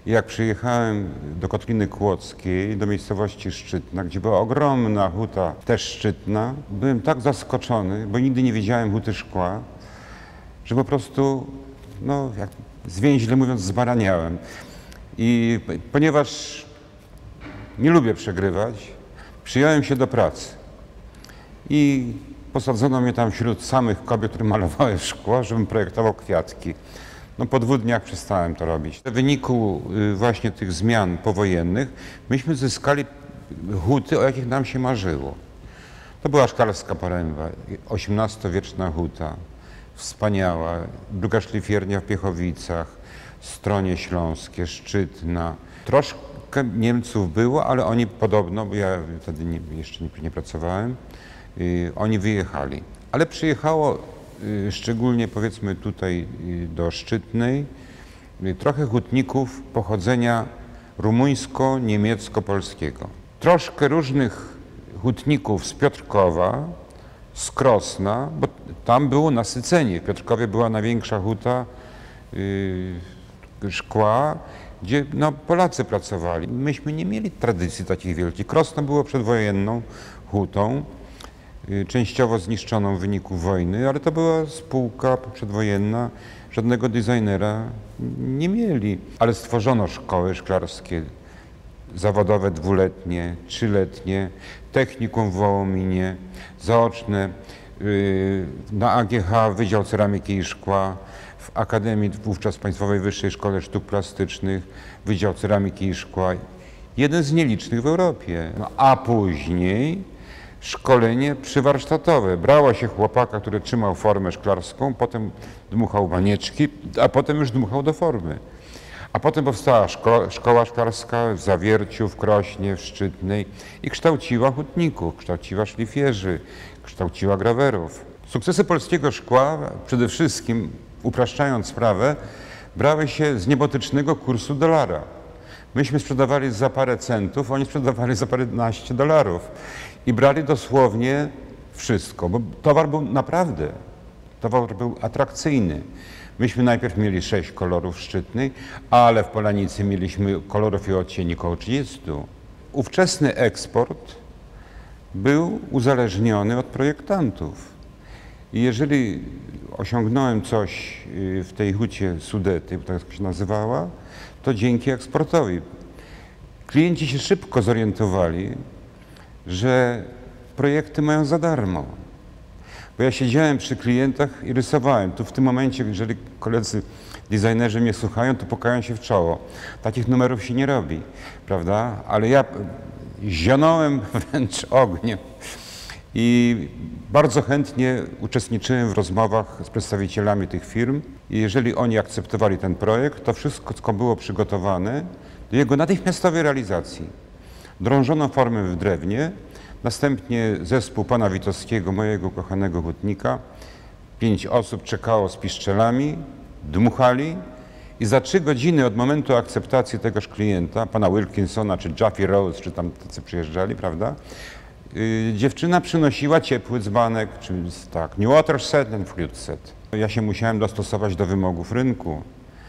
Jak przyjechałem do Kotliny Kłodzkiej, do miejscowości Szczytna, gdzie była ogromna huta, też szczytna, byłem tak zaskoczony, bo nigdy nie widziałem huty szkła, że po prostu, no, jak zwięźle mówiąc, zbaraniałem. I ponieważ nie lubię przegrywać, przyjąłem się do pracy. I posadzono mnie tam wśród samych kobiet, które malowały szkło, żebym projektował kwiatki. No, po 2 dniach przestałem to robić. W wyniku właśnie tych zmian powojennych myśmy zyskali huty, o jakich nam się marzyło. To była Szklarska Poręba, XVIII-wieczna huta, wspaniała, druga szlifiernia w Piechowicach, Stronie Śląskie, Szczytna. Troszkę Niemców było, ale oni podobno, bo ja wtedy jeszcze nie pracowałem, oni wyjechali. Ale przyjechało szczególnie, powiedzmy, tutaj do Szczytnej trochę hutników pochodzenia rumuńsko-niemiecko-polskiego. Troszkę różnych hutników z Piotrkowa, z Krosna, bo tam było nasycenie. W Piotrkowie była największa huta szkła, gdzie no, Polacy pracowali. Myśmy nie mieli tradycji takich wielkich. Krosno było przedwojenną hutą, częściowo zniszczoną w wyniku wojny, ale to była spółka przedwojenna, żadnego designera nie mieli. Ale stworzono szkoły szklarskie zawodowe 2-letnie, 3-letnie, technikum w Wołominie, zaoczne, na AGH Wydział Ceramiki i Szkła, w Akademii wówczas Państwowej Wyższej Szkole Sztuk Plastycznych Wydział Ceramiki i Szkła, jeden z nielicznych w Europie. No, a później szkolenie przywarsztatowe. Brało się chłopaka, który trzymał formę szklarską, potem dmuchał banieczki, a potem już dmuchał do formy. A potem powstała szkoła szklarska w Zawierciu, w Krośnie, w Szczytnej i kształciła hutników, kształciła szlifierzy, kształciła grawerów. Sukcesy polskiego szkła, przede wszystkim, upraszczając sprawę, brały się z niebotycznego kursu dolara. Myśmy sprzedawali za parę centów, oni sprzedawali za paręnaście dolarów i brali dosłownie wszystko, bo towar był atrakcyjny. Myśmy najpierw mieli 6 kolorów szczytnych, ale w Polanicy mieliśmy kolorów i odcieni około 30. Ówczesny eksport był uzależniony od projektantów. I jeżeli osiągnąłem coś w tej hucie Sudety, tak się nazywała, to dzięki eksportowi. Klienci się szybko zorientowali, że projekty mają za darmo. Bo ja siedziałem przy klientach i rysowałem. Tu w tym momencie, jeżeli koledzy designerzy mnie słuchają, to pokają się w czoło. Takich numerów się nie robi, prawda? Ale ja zionąłem wręcz ogniem i bardzo chętnie uczestniczyłem w rozmowach z przedstawicielami tych firm. I jeżeli oni akceptowali ten projekt, to wszystko, co było przygotowane do jego natychmiastowej realizacji. Drążono formę w drewnie, następnie zespół pana Witowskiego, mojego kochanego hutnika, 5 osób czekało z piszczelami, dmuchali i za 3 godziny od momentu akceptacji tegoż klienta, pana Wilkinsona, czy Jaffe Rose, czy tam tacy przyjeżdżali, prawda, dziewczyna przynosiła ciepły dzbanek, czy tak, New Water Set and Fruit Set. Ja się musiałem dostosować do wymogów rynku.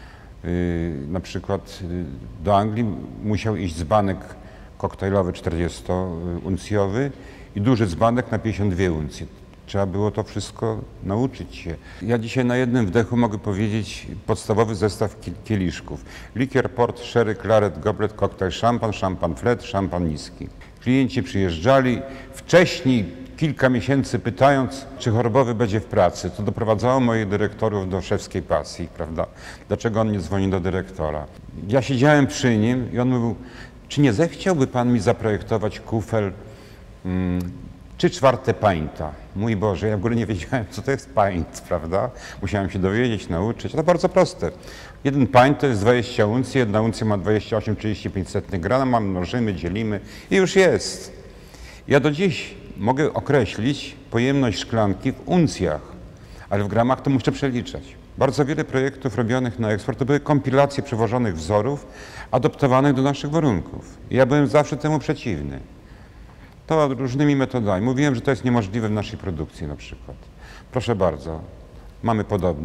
Na przykład do Anglii musiał iść dzbanek koktajlowy 40-uncjowy i duży dzbanek na 52 uncje. Trzeba było to wszystko nauczyć się. Ja dzisiaj na jednym wdechu mogę powiedzieć podstawowy zestaw kieliszków. Likier, port, sherry, claret, goblet, koktajl, szampan, szampan flet, szampan niski. Klienci przyjeżdżali wcześniej, kilka miesięcy pytając, czy chorobowy będzie w pracy. To doprowadzało moich dyrektorów do szewskiej pasji, prawda? Dlaczego on nie dzwoni do dyrektora? Ja siedziałem przy nim i on mówił, czy nie zechciałby pan mi zaprojektować kufel czy 4 pinta? Mój Boże, ja w ogóle nie wiedziałem, co to jest pint, prawda? Musiałem się dowiedzieć, nauczyć. To bardzo proste. 1 pint to jest 20 uncji, 1 uncja ma 28,35 grama, mnożymy, dzielimy i już jest. Ja do dziś mogę określić pojemność szklanki w uncjach, ale w gramach to muszę przeliczać. Bardzo wiele projektów robionych na eksport to były kompilacje przewożonych wzorów, adoptowanych do naszych warunków. I ja byłem zawsze temu przeciwny. To różnymi metodami. Mówiłem, że to jest niemożliwe w naszej produkcji na przykład. Proszę bardzo, mamy podobne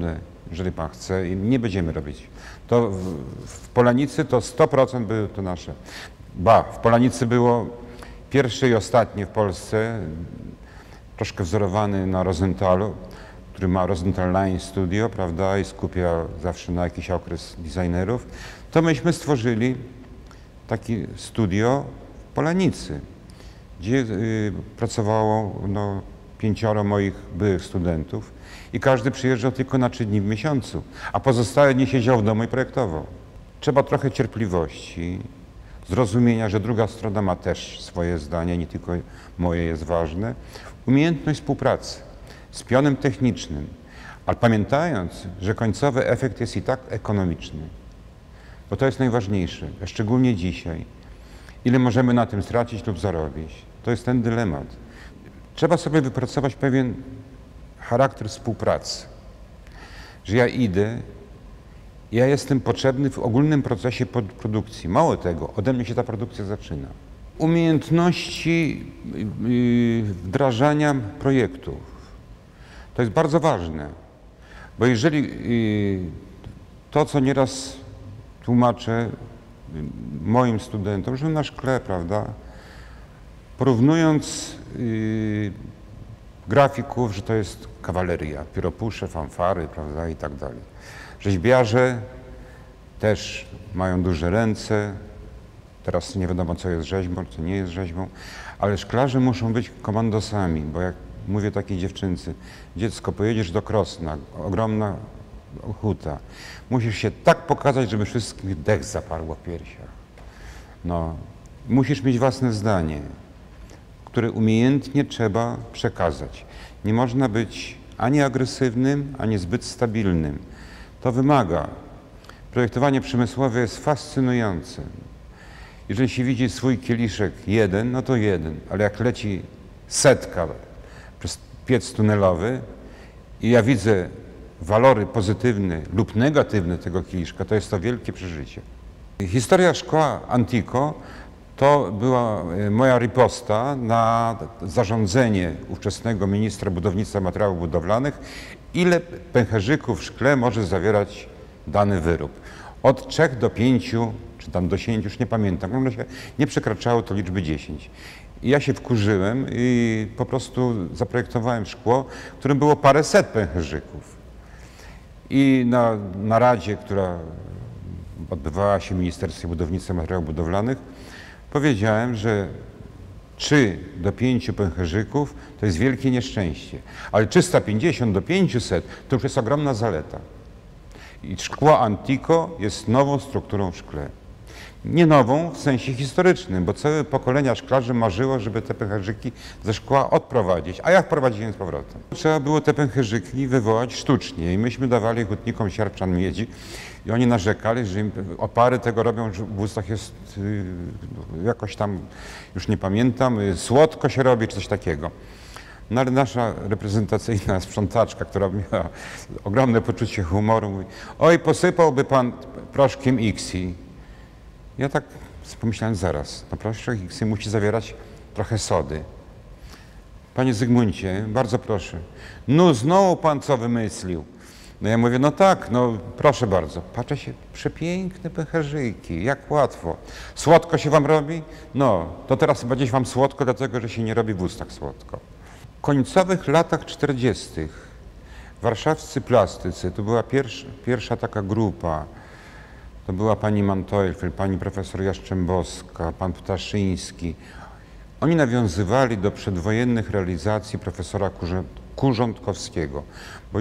jeżeli pan chce, i nie będziemy robić. To w Polanicy to 100% były to nasze. W Polanicy było pierwsze i ostatnie w Polsce, troszkę wzorowany na Rosenthalu, który ma Rosenthal Line Studio, prawda, i skupia zawsze na jakiś okres designerów, to myśmy stworzyli takie studio w Polanicy, gdzie pracowało 5 moich byłych studentów i każdy przyjeżdżał tylko na 3 dni w miesiącu, a pozostałe nie siedział w domu i projektował. Trzeba trochę cierpliwości, zrozumienia, że druga strona ma też swoje zdanie, nie tylko moje jest ważne, umiejętność współpracy z pionem technicznym, ale pamiętając, że końcowy efekt jest i tak ekonomiczny, bo to jest najważniejsze, szczególnie dzisiaj. Ile możemy na tym stracić lub zarobić? To jest ten dylemat. Trzeba sobie wypracować pewien charakter współpracy, że ja idę, ja jestem potrzebny w ogólnym procesie produkcji. Mało tego, ode mnie się ta produkcja zaczyna. Umiejętności wdrażania projektów. To jest bardzo ważne, bo jeżeli to, co nieraz tłumaczę moim studentom, że na szkle, prawda, porównując grafików, że to jest kawaleria, pióropusze, fanfary, prawda, i tak dalej. Rzeźbiarze też mają duże ręce, teraz nie wiadomo, co jest rzeźbą, co nie jest rzeźbą, ale szklarze muszą być komandosami, bo jak mówię takiej dziewczynce, dziecko, pojedziesz do Krosna, ogromna huta, musisz się tak pokazać, żeby wszystkich dech zaparło w piersiach. Musisz mieć własne zdanie, które umiejętnie trzeba przekazać. Nie można być ani agresywnym, ani zbyt stabilnym. To wymaga. Projektowanie przemysłowe jest fascynujące. Jeżeli się widzi swój kieliszek jeden, no to jeden, ale jak leci setka przez piec tunelowy i ja widzę walory pozytywne lub negatywne tego kieliszka, to jest to wielkie przeżycie. Historia szkła Antico to była moja riposta na zarządzenie ówczesnego ministra budownictwa i materiałów budowlanych, ile pęcherzyków w szkle może zawierać dany wyrób. Od 3 do 5, czy tam do 10, już nie pamiętam, nie przekraczało to liczby 10. I ja się wkurzyłem i po prostu zaprojektowałem szkło, w którym było paręset pęcherzyków. I na naradzie, która odbywała się w Ministerstwie Budownictwa i Materiałów Budowlanych, powiedziałem, że 3 do 5 pęcherzyków to jest wielkie nieszczęście, ale 350 do 500 to już jest ogromna zaleta. I szkło Antico jest nową strukturą w szkle. Nie nową w sensie historycznym, bo całe pokolenia szklarzy marzyło, żeby te pęcherzyki ze szkła odprowadzić, a ja wprowadziłem z powrotem. Trzeba było te pęcherzyki wywołać sztucznie i myśmy dawali hutnikom siarczan miedzi i oni narzekali, że im opary tego robią, że w ustach jest jakoś tam, już nie pamiętam, słodko się robi, czy coś takiego. No ale nasza reprezentacyjna sprzątaczka, która miała ogromne poczucie humoru, mówi: oj, posypałby pan proszkiem Ixi. Ja tak pomyślałem, zaraz, no proszek Ixi musi zawierać trochę sody. Panie Zygmuncie, bardzo proszę. No znowu pan co wymyślił? No ja mówię, no tak, no proszę bardzo. Patrzę się, przepiękne pęcherzyki, jak łatwo. Słodko się wam robi? No, to teraz będzie wam słodko, dlatego że się nie robi w ustach słodko. W końcowych latach 40. warszawscy plastycy, to była pierwsza taka grupa, to była pani Manteuffel, pani profesor Jastrzębowska, pan Ptaszyński. Oni nawiązywali do przedwojennych realizacji profesora Kurzątkowskiego, bo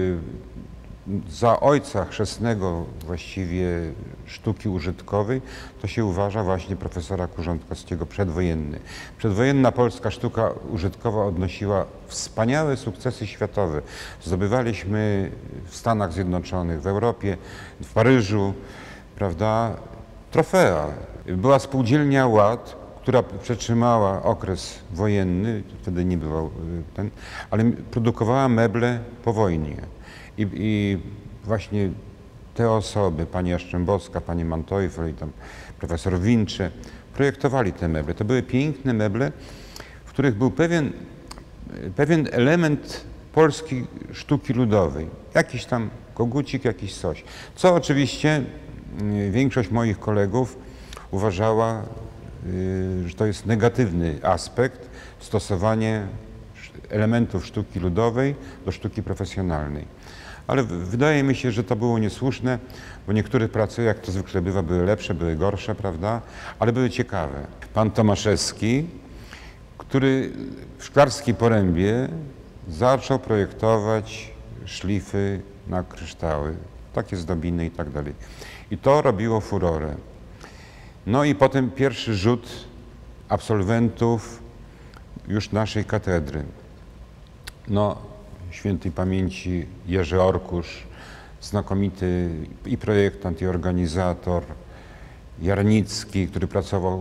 za ojca chrzestnego właściwie sztuki użytkowej to się uważa właśnie profesora Kurzątkowskiego, przedwojenny. Przedwojenna polska sztuka użytkowa odnosiła wspaniałe sukcesy światowe. Zdobywaliśmy w Stanach Zjednoczonych, w Europie, w Paryżu, prawda, trofea. Była spółdzielnia Ład, która przetrzymała okres wojenny, wtedy nie był ten, ale produkowała meble po wojnie. I właśnie te osoby, pani Jastrzębowska, pani Manteuffel i tam profesor Wincze, projektowali te meble. To były piękne meble, w których był pewien element polskiej sztuki ludowej. Jakiś tam kogucik jakiś coś. Co oczywiście większość moich kolegów uważała, że to jest negatywny aspekt, stosowanie elementów sztuki ludowej do sztuki profesjonalnej. Ale wydaje mi się, że to było niesłuszne, bo niektóre prace, jak to zwykle bywa, były lepsze, były gorsze, prawda, ale były ciekawe. Pan Tomaszewski, który w Szklarskiej Porębie zaczął projektować szlify na kryształy, takie zdobiny i tak dalej. I to robiło furorę. No i potem pierwszy rzut absolwentów już naszej katedry. No, świętej pamięci Jerzy Orkusz, znakomity i projektant, i organizator, Jarnicki, który pracował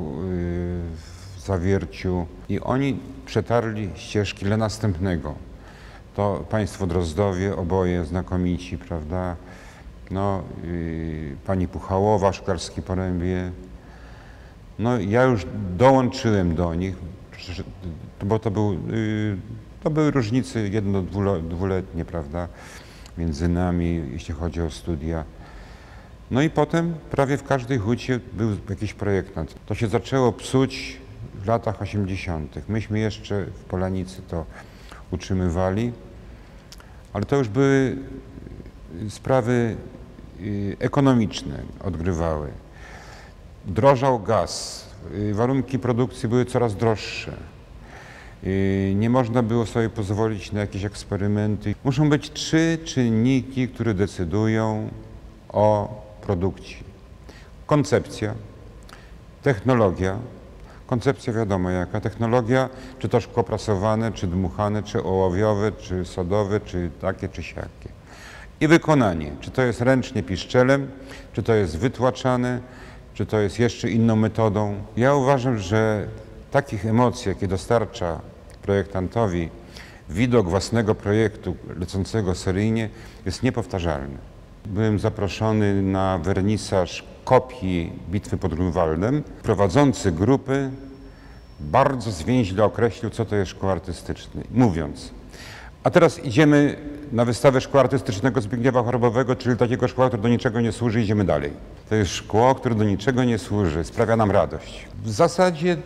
w Zawierciu. I oni przetarli ścieżki dla następnego. To państwo Drozdowie, oboje znakomici, prawda? No, pani Puchałowa, Szklarskiej Porębie. No, ja już dołączyłem do nich, bo to były różnice jedno-dwuletnie, prawda, między nami, jeśli chodzi o studia. No i potem prawie w każdej hucie był jakiś projektant. To się zaczęło psuć w latach 80. Myśmy jeszcze w Polanicy to utrzymywali, ale to już były sprawy ekonomiczne, odgrywały. Drożał gaz, warunki produkcji były coraz droższe. Nie można było sobie pozwolić na jakieś eksperymenty. Muszą być 3 czynniki, które decydują o produkcji. Koncepcja, technologia. Koncepcja wiadomo jaka. Technologia, czy to szkło prasowane, czy dmuchane, czy ołowiowe, czy sodowe, czy takie, czy siakie. I wykonanie, czy to jest ręcznie piszczelem, czy to jest wytłaczane, czy to jest jeszcze inną metodą. Ja uważam, że takich emocji, jakie dostarcza projektantowi widok własnego projektu lecącego seryjnie, jest niepowtarzalny. Byłem zaproszony na wernisaż kopii Bitwy pod Grunwaldem. Prowadzący grupy bardzo zwięźle określił, co to jest szkło artystyczne, mówiąc: a teraz idziemy na wystawę szkła artystycznego Zbigniewa Chorobowego, czyli takiego szkła, które do niczego nie służy, idziemy dalej. To jest szkło, które do niczego nie służy, sprawia nam radość. W zasadzie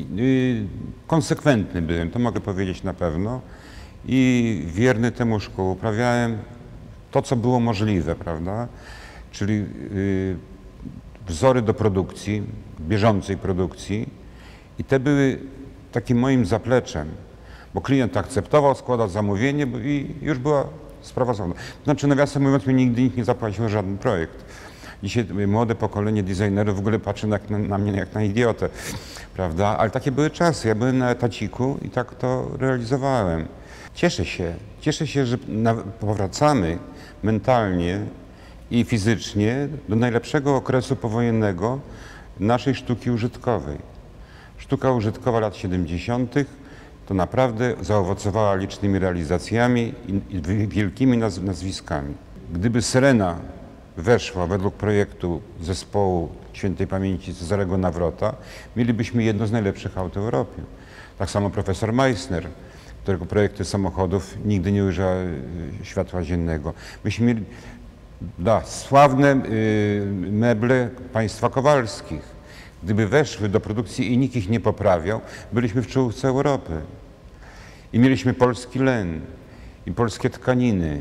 konsekwentny byłem, to mogę powiedzieć na pewno, i wierny temu szkłu. Uprawiałem to, co było możliwe, prawda? Czyli wzory do produkcji, bieżącej produkcji, i te były takim moim zapleczem, bo klient akceptował, składał zamówienie i już była sprawa zrobiona. Znaczy, nawiasem mówiąc, mi nigdy nikt nie zapłacił za żaden projekt. Dzisiaj młode pokolenie designerów w ogóle patrzy na mnie jak na idiotę, prawda? Ale takie były czasy. Ja byłem na etaciku i tak to realizowałem. Cieszę się, że powracamy mentalnie i fizycznie do najlepszego okresu powojennego naszej sztuki użytkowej. Sztuka użytkowa lat 70. to naprawdę zaowocowała licznymi realizacjami i wielkimi nazwiskami. Gdyby Syrena weszła według projektu zespołu świętej pamięci Cezarego Nawrota, mielibyśmy jedno z najlepszych aut w Europie. Tak samo profesor Meissner, którego projekty samochodów nigdy nie ujrzały światła dziennego. Myśmy mieli sławne meble państwa Kowalskich. Gdyby weszły do produkcji i nikt ich nie poprawiał, byliśmy w czołówce Europy. I mieliśmy polski len, i polskie tkaniny,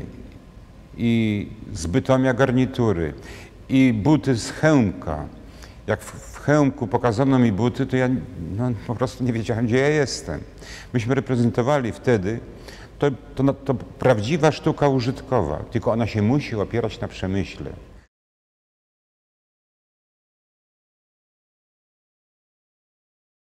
i z Bytomia garnitury, i buty z Chełmka. Jak w Chełmku pokazano mi buty, to ja po prostu nie wiedziałem, gdzie ja jestem. Myśmy reprezentowali wtedy, to prawdziwa sztuka użytkowa, tylko ona się musi opierać na przemyśle.